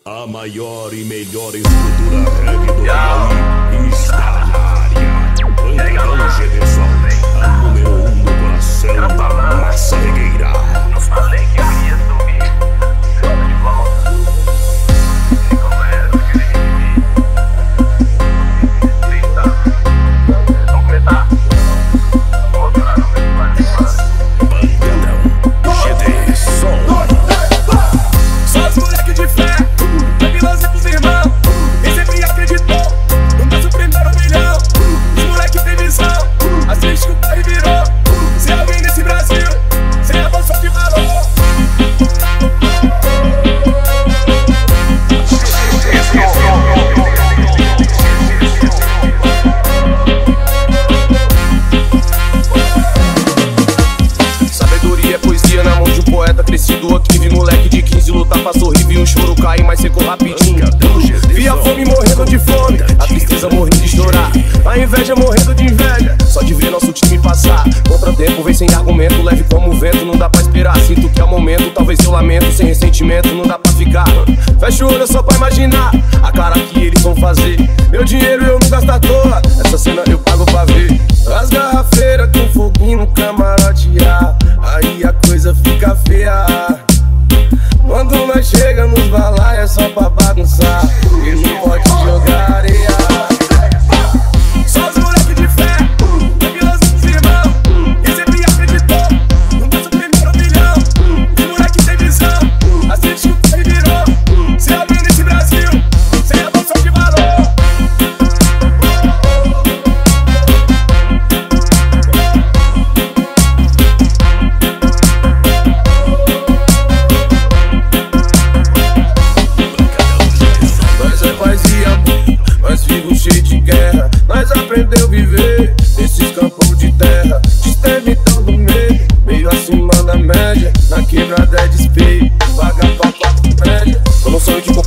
A maior e melhor estrutura reggae do Piauí está na área. Pancadão Gederson, a número 1 do coração da massa regueira. Não falei que eu ia subir, eu tô de volta. E como era aquele inimigo? Vamos começar? Vamos lá no meu Pancadão Gederson. Só os moleque de fé, tranquilos pros irmãos. Quem sempre acreditou no nosso primeiro milhão. Os moleque tem visão, assiste que o pai virou. Se alguém nesse Brasil, sem a bolsa de valor. Sabedoria é poesia na mão de um poeta crescido aqui. Vi moleque de 15 lutar pra sorrir, vi o choro cair, mas secou rapidinho. Vi a fome morrendo de fome, a tristeza morrendo de chorar, a inveja morrendo de inveja, só de ver nosso time passar. Contratempo vem sem argumento, leve como o vento, não dá pra esperar. Sinto que é o momento, talvez eu lamento, sem ressentimento, não dá pra ficar. Fecha o olho só pra imaginar a cara que eles vão fazer. Meu dinheiro eu não gasto à toa, essa cena eu pago pra ver. As garrafeiras com foguinho no camarote, aí a coisa fica feia. Quando nós chega nos balai é só pra bagunçar, e não pode jogar areia. Só os moleque de fé, tranquilos pros irmãos. Quem sempre acreditou no nosso primeiro milhão. Os moleque tem visão, assiste o que virou. Se alguém nesse Brasil, sem a bolsa de valor. Nós é paz e amor, nós vivos cheio de guerra. Nós aprendeu a viver nesses campos de terra. Esteve tão do meio acima da média. Na quebrada é despeio, paga pra quatro média. Eu não sonho de